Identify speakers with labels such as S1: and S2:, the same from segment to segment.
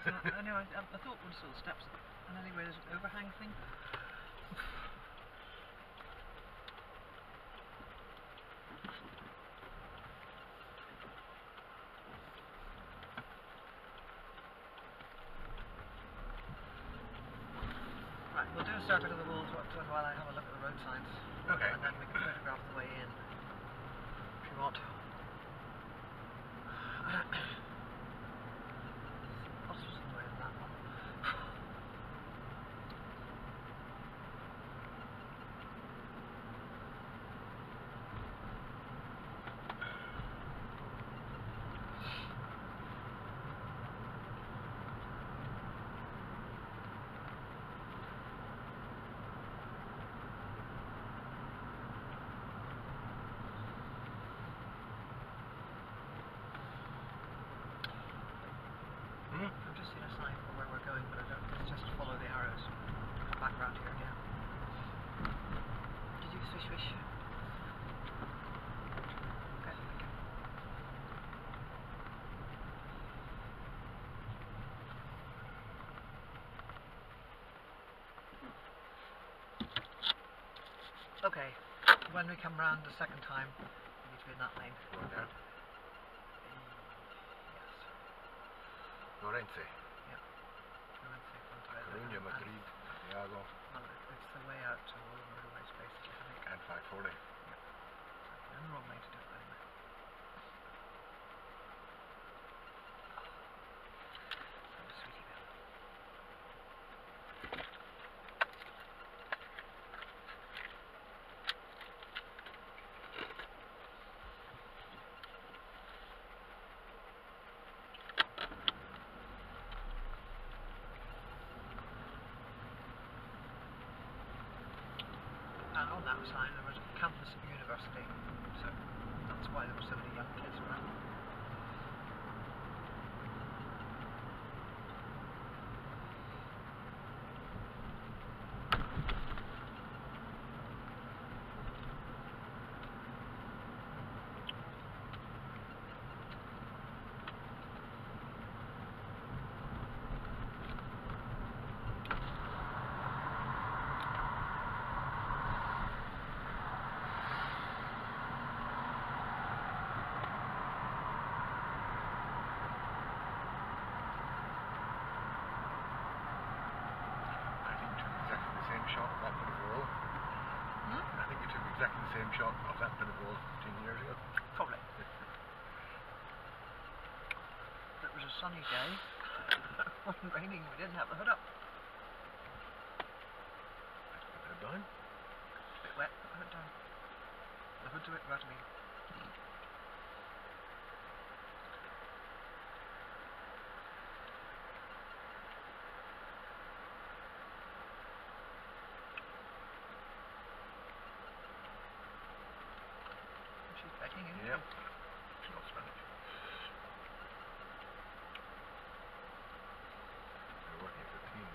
S1: Anyway, I thought one saw the steps, and anyway, there's an overhang thing. Right, we'll do a circuit of the walls while I have a look at the road signs.
S2: Okay.
S1: And then we can photograph the way in, if you want. Hospital's in the way of that one. I've just seen a sign for where we're going, but I don't. It's just follow the arrows. Come back round here again. Did you swish swish? Okay, thank you. Okay, when we come round the second time, we need to be in that lane.
S2: Going down. Lorenzi.
S1: Yeah.
S2: Coruña, Madrid, Santiago.
S1: Well, it's the way out to all the motorways, basically, I think.
S2: And 540.
S1: Yeah. I'm the wrong way to do it, anyway. Oh, sweetie belle. And on that sign there was a campus of university, so that's why there were so many young kids around.
S2: Shot of that bit of wall. I think you took exactly the same shot of that bit of wall 15 years ago.
S1: Probably. It was a sunny day. It wasn't raining, we didn't have the hood up.
S2: Put the hood down.
S1: A bit wet, put the hood down. The hood to it, right, I mean. She's begging, isn't
S2: Yep.
S1: she?
S2: She's not Spanish. They're working as a team.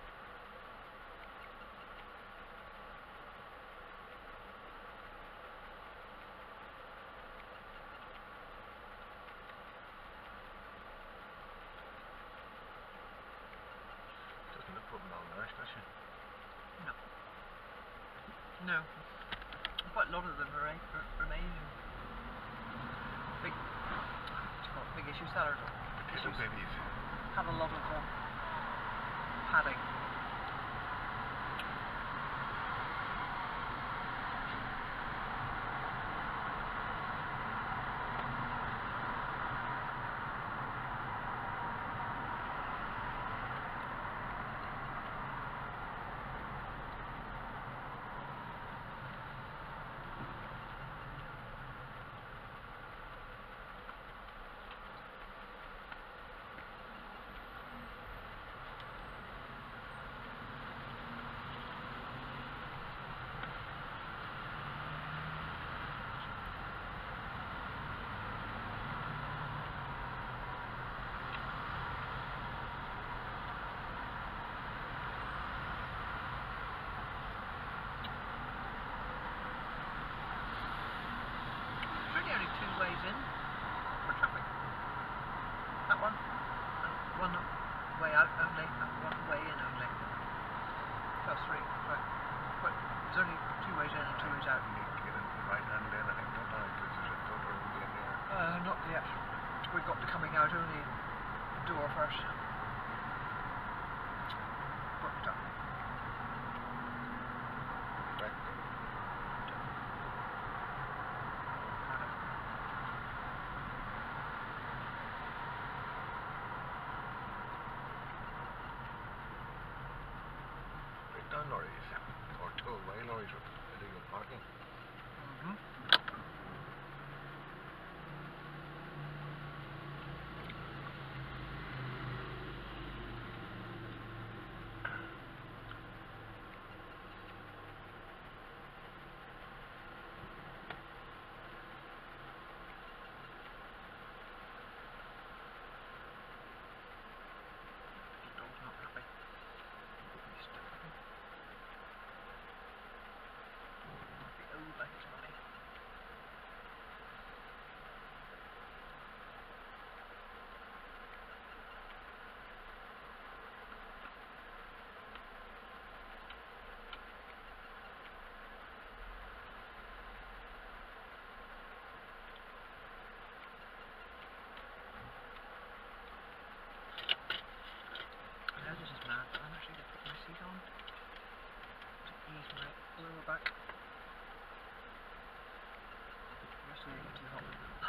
S2: Doesn't look put malnourished, does she?
S1: No. No. Quite a lot of them remain in big, what's it called, big issue sellers.
S2: Potato babies.
S1: Have a lot of padding. ways in for traffic. That one and one way out only, one way in only. Plus 3, right. But there's only 2 ways in and 2 ways out.
S2: You need to get into the right hand lane, I think, don't I? Because there's a filter in there.
S1: Not yet. We've got the coming out only door first. Booked up.
S2: Right. Breakdown lorries, or tow-away lorries with illegal parking.
S1: Dog's not happy. The old lady's money. I know this is mad, but I'm actually going to put my seat on to ease my lower back. You're still getting too hot.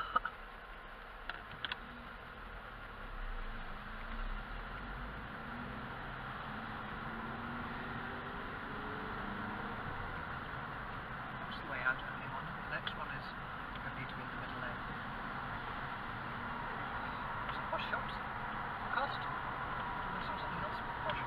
S1: That's the way out, only one. The next one is going to need to be in the middle lane. Some posh shops. Cost. There's something else posh.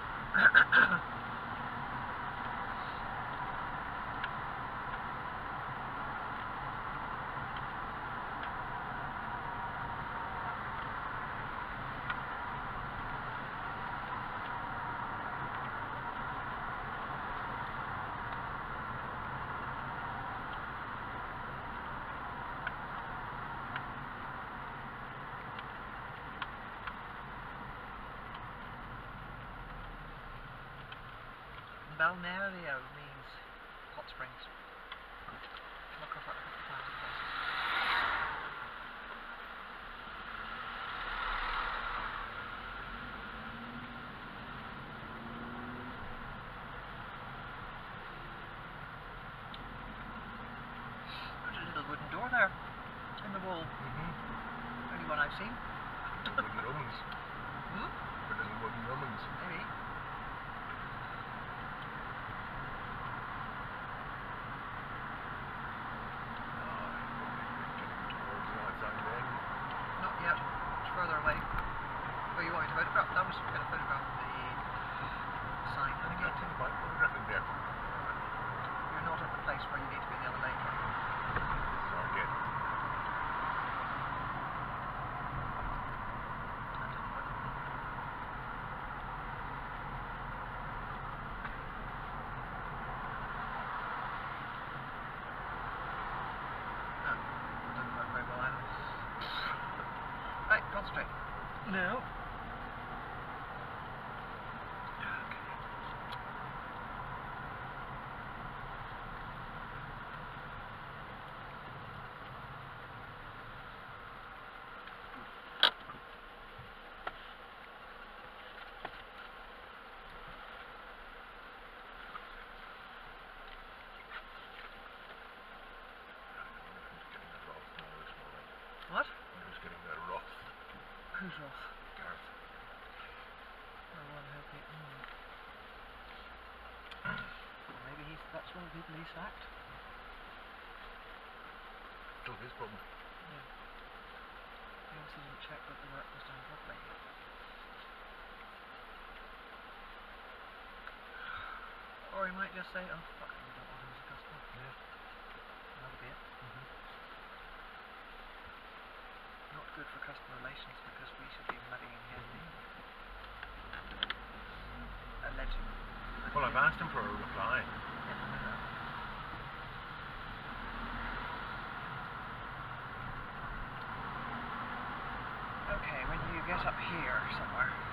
S1: Balneario means hot springs. Come across that a couple of times in places. There's a little wooden door there in the wall. Only one I've seen.
S2: Wooden Romans. For little wooden Romans.
S1: Maybe. Not yet. It's further away. Oh, you want me to photograph? That was going to photograph the sign. And again,
S2: Photographing there.
S1: you're not at the place where you need to be in the other lane.
S2: This is our gate.
S1: Doesn't work very well either. Right, concentrate. No. What?
S2: Who's getting the wrath?
S1: Who's off?
S2: Gareth.
S1: Oh, well, I hope he... Well, maybe that's one of the people he sacked.
S2: Still his problem.
S1: Yeah. He also didn't check that the work was done properly. Or he might just say, oh, fuck, we don't want him as a customer.
S2: Yeah.
S1: That'll be it. Not good for customer relations because we should be muddying his name. Allegedly.
S2: Well, I've asked him for a reply.
S1: Yes, I know that. Okay, when you get up here somewhere.